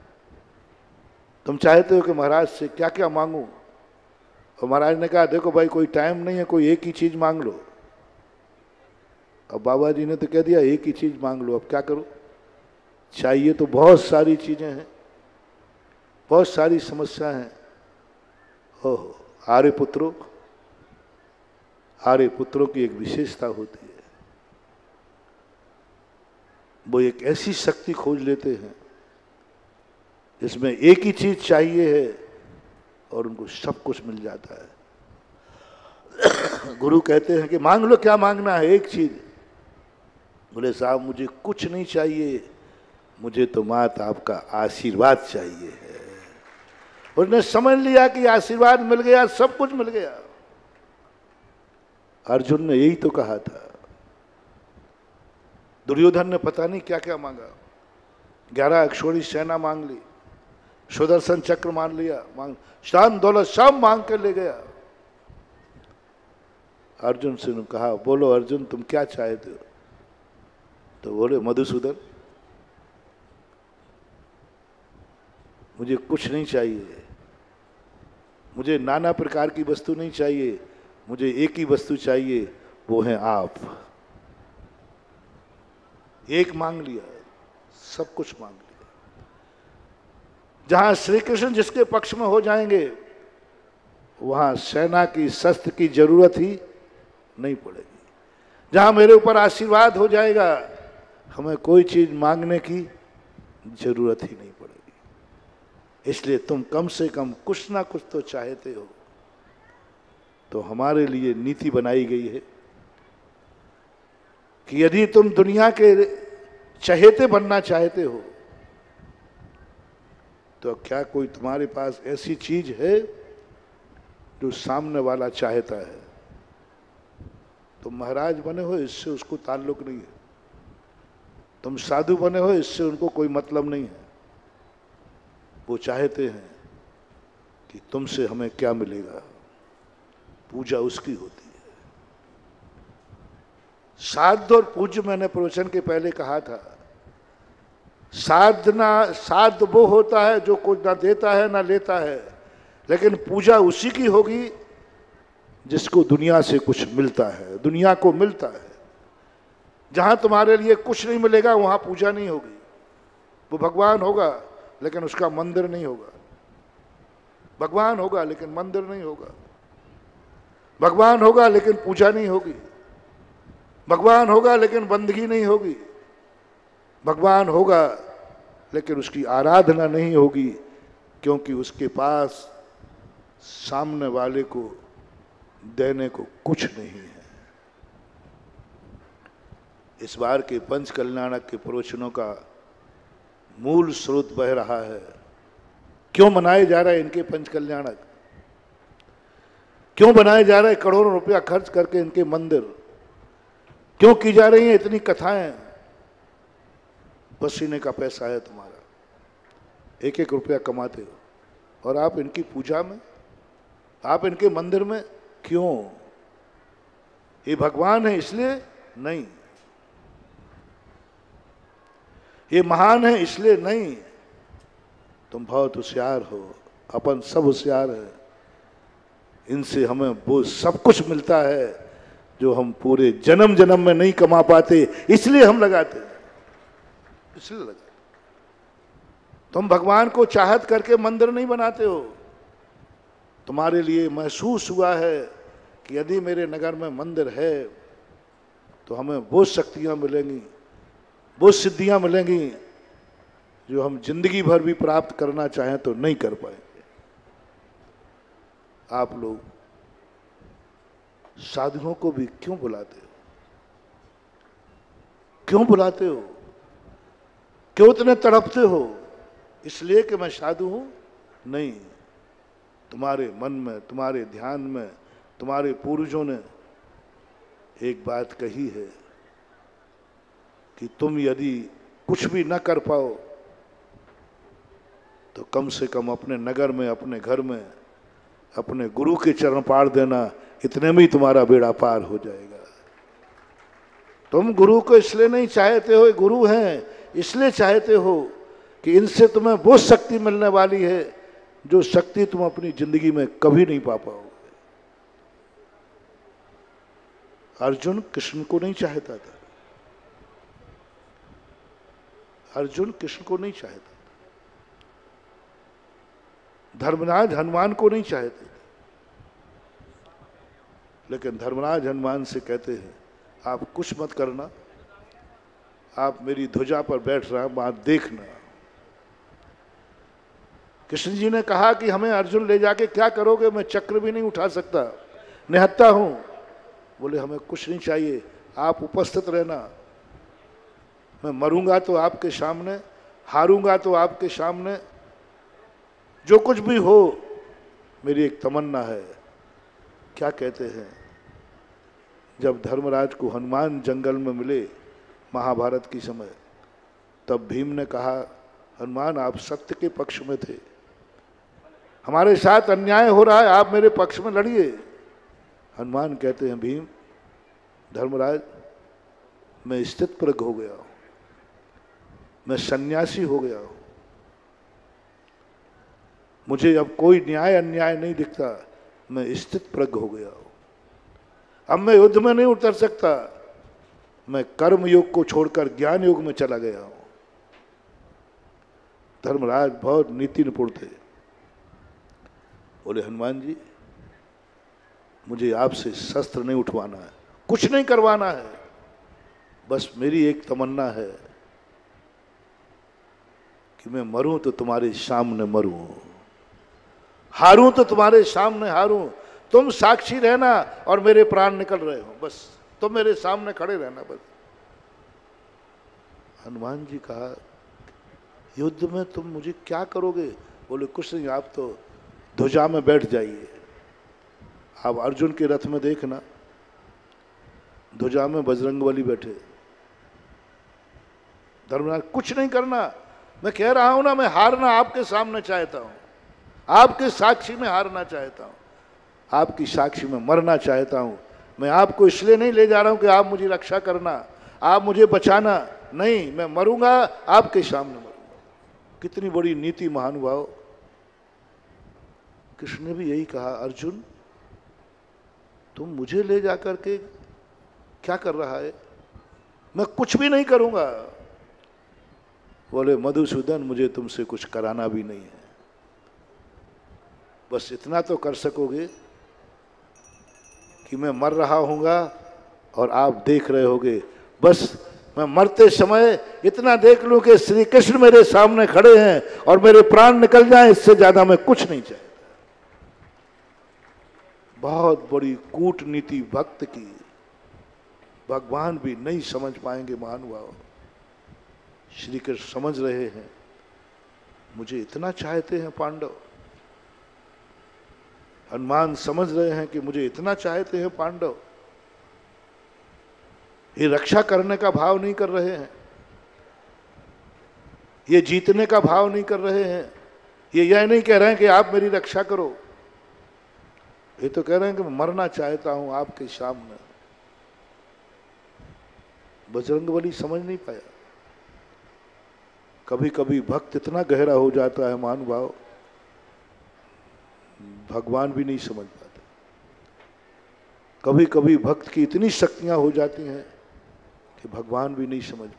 तुम चाहते हो कि महाराज से क्या क्या मांगू, और महाराज ने कहा देखो भाई कोई टाइम नहीं है, कोई एक ही चीज मांग लो। अब बाबा जी ने तो कह दिया एक ही चीज मांग लो, अब क्या करो? चाहिए तो बहुत सारी चीजें हैं, बहुत सारी समस्या हैं। ओहो, आर्य पुत्रों, आर्य पुत्रों की एक विशेषता होती है, वो एक ऐसी शक्ति खोज लेते हैं जिसमें एक ही चीज चाहिए है और उनको सब कुछ मिल जाता है। गुरु कहते हैं कि मांग लो, क्या मांगना है? एक चीज। बोले साहब मुझे कुछ नहीं चाहिए, मुझे तो मात आपका आशीर्वाद चाहिए है। उसने समझ लिया कि आशीर्वाद मिल गया, सब कुछ मिल गया। अर्जुन ने यही तो कहा था। दुर्योधन ने पता नहीं क्या क्या मांगा, ग्यारह अक्षौणी सेना मांग ली, सुदर्शन चक्र मान लिया, मांग शान दौलत सब मांग कर ले गया। अर्जुन से ने कहा, बोलो अर्जुन तुम क्या चाहते हो? तो बोले मधुसूदन मुझे कुछ नहीं चाहिए, मुझे नाना प्रकार की वस्तु नहीं चाहिए, मुझे एक ही वस्तु चाहिए, वो है आप। एक मांग लिया, सब कुछ मांग लिया। जहां श्री कृष्ण जिसके पक्ष में हो जाएंगे वहां सेना की शस्त्र की जरूरत ही नहीं पड़ेगी। जहां मेरे ऊपर आशीर्वाद हो जाएगा हमें कोई चीज मांगने की जरूरत ही नहीं पड़ेगी। इसलिए तुम कम से कम कुछ ना कुछ तो चाहते हो। तो हमारे लिए नीति बनाई गई है कि यदि तुम दुनिया के चहेते बनना चाहते हो तो क्या कोई तुम्हारे पास ऐसी चीज है जो सामने वाला चाहता है? तुम महाराज बने हो इससे उसको ताल्लुक नहीं है, तुम साधु बने हो इससे उनको कोई मतलब नहीं है। वो चाहते हैं कि तुमसे हमें क्या मिलेगा, पूजा उसकी होती है। साध और पूज्य मैंने प्रवचन के पहले कहा था, साधना साध वो होता है जो कुछ ना देता है ना लेता है, लेकिन पूजा उसी की होगी जिसको दुनिया से कुछ मिलता है, दुनिया को मिलता है। जहां तुम्हारे लिए कुछ नहीं मिलेगा वहां पूजा नहीं होगी। वो भगवान होगा लेकिन उसका मंदिर नहीं होगा, भगवान होगा लेकिन मंदिर नहीं होगा, भगवान होगा लेकिन पूजा नहीं होगी, भगवान होगा लेकिन बंदगी नहीं होगी, भगवान होगा लेकिन उसकी आराधना नहीं होगी, क्योंकि उसके पास सामने वाले को देने को कुछ नहीं है। इस बार के पंच कल्याणक के प्रवचनों का मूल स्रोत बह रहा है। क्यों मनाए जा रहे हैं इनके पंच कल्याणक? क्यों बनाए जा रहे हैं करोड़ों रुपया खर्च करके इनके मंदिर? क्यों की जा रही हैं इतनी कथाएं? पसीने का पैसा है तुम्हारा, एक एक रुपया कमाते हो और आप इनकी पूजा में, आप इनके मंदिर में क्यों? ये भगवान है इसलिए नहीं, ये महान है इसलिए नहीं। तुम बहुत होशियार हो, अपन सब होशियार है, इनसे हमें वो सब कुछ मिलता है जो हम पूरे जन्म जन्म में नहीं कमा पाते, इसलिए हम लगाते हैं, इसलिए लगाते। तुम भगवान को चाहत करके मंदिर नहीं बनाते हो। तुम्हारे लिए महसूस हुआ है कि यदि मेरे नगर में मंदिर है तो हमें वो शक्तियां मिलेंगी, वो सिद्धियां मिलेंगी जो हम जिंदगी भर भी प्राप्त करना चाहें तो नहीं कर पाएंगे। आप लोग साधुओं को भी क्यों बुलाते हो? क्यों बुलाते हो? क्यों इतने तड़पते हो? इसलिए कि मैं साधु हूं? नहीं, तुम्हारे मन में, तुम्हारे ध्यान में, तुम्हारे पूर्वजों ने एक बात कही है कि तुम यदि कुछ भी न कर पाओ तो कम से कम अपने नगर में, अपने घर में, अपने गुरु के चरण पार देना, इतने में ही तुम्हारा बेड़ा पार हो जाएगा। तुम गुरु को इसलिए नहीं चाहते हो, गुरु हैं इसलिए चाहते हो कि इनसे तुम्हें वो शक्ति मिलने वाली है जो शक्ति तुम अपनी जिंदगी में कभी नहीं पा पाओगे। अर्जुन कृष्ण को नहीं चाहता था, अर्जुन कृष्ण को नहीं चाहता, धर्मराज हनुमान को नहीं चाहते, लेकिन धर्मराज हनुमान से कहते हैं आप कुछ मत करना, आप मेरी ध्वजा पर बैठ रहा बात देखना। कृष्ण जी ने कहा कि हमें अर्जुन ले जाके क्या करोगे, मैं चक्र भी नहीं उठा सकता, निहत्था हूं। बोले हमें कुछ नहीं चाहिए, आप उपस्थित रहना, मैं मरूंगा तो आपके सामने, हारूंगा तो आपके सामने, जो कुछ भी हो मेरी एक तमन्ना है। क्या कहते हैं, जब धर्मराज को हनुमान जंगल में मिले महाभारत की समय, तब भीम ने कहा हनुमान आप सत्य के पक्ष में थे, हमारे साथ अन्याय हो रहा है, आप मेरे पक्ष में लड़िए। हनुमान कहते हैं भीम धर्मराज मैं स्थितप्रज्ञ हो गया हूं, मैं सन्यासी हो गया हूं, मुझे अब कोई न्याय अन्याय नहीं दिखता, मैं स्थितप्रज्ञ हो गया हूं, अब मैं युद्ध में नहीं उतर सकता, मैं कर्म योग को छोड़कर ज्ञान योग में चला गया हूं। धर्मराज बहुत नीति निपुण थे, बोले हनुमान जी मुझे आपसे शस्त्र नहीं उठवाना है, कुछ नहीं करवाना है, बस मेरी एक तमन्ना है कि मैं मरूं तो तुम्हारे सामने मरूं, हारूं तो तुम्हारे सामने हारूं, तुम साक्षी रहना और मेरे प्राण निकल रहे हो, बस तुम मेरे सामने खड़े रहना बस। हनुमान जी कहा युद्ध में तुम मुझे क्या करोगे? बोले कुछ नहीं, आप तो ध्वजा में बैठ जाइए, आप अर्जुन के रथ में देखना ध्वजा में बजरंगबली बैठे। धर्मराज कुछ नहीं करना, मैं कह रहा हूं ना मैं हारना आपके सामने चाहता हूं, आपके साक्षी में हारना चाहता हूं, आपकी साक्षी में मरना चाहता हूं। मैं आपको इसलिए नहीं ले जा रहा हूं कि आप मुझे रक्षा करना, आप मुझे बचाना, नहीं, मैं मरूंगा आपके सामने मरूंगा। कितनी बड़ी नीति महानुभाव। कृष्ण ने भी यही कहा अर्जुन तुम मुझे ले जाकर के क्या कर रहा है, मैं कुछ भी नहीं करूंगा। बोले मधुसूदन मुझे तुमसे कुछ कराना भी नहीं है, बस इतना तो कर सकोगे कि मैं मर रहा हूँगा और आप देख रहे होगे, बस मैं मरते समय इतना देख लूं कि श्री कृष्ण मेरे सामने खड़े हैं और मेरे प्राण निकल जाएं, इससे ज्यादा मैं कुछ नहीं चाहता। बहुत बड़ी कूटनीति भक्त की, भगवान भी नहीं समझ पाएंगे महानुभाव। श्री कृष्ण समझ रहे हैं मुझे इतना चाहते हैं पांडव, हनुमान समझ रहे हैं कि मुझे इतना चाहते हैं पांडव, ये रक्षा करने का भाव नहीं कर रहे हैं, ये जीतने का भाव नहीं कर रहे हैं, ये यह नहीं कह रहे हैं कि आप मेरी रक्षा करो, ये तो कह रहे हैं कि मैं मरना चाहता हूं आपके सामने। बजरंगबली समझ नहीं पाया। कभी कभी भक्त इतना गहरा हो जाता है महानुभाव, भगवान भी नहीं समझ पाते। कभी कभी भक्त की इतनी शक्तियां हो जाती हैं कि भगवान भी नहीं समझ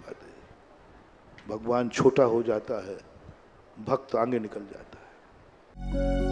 पाते। भगवान छोटा हो जाता है, भक्त आगे निकल जाता है।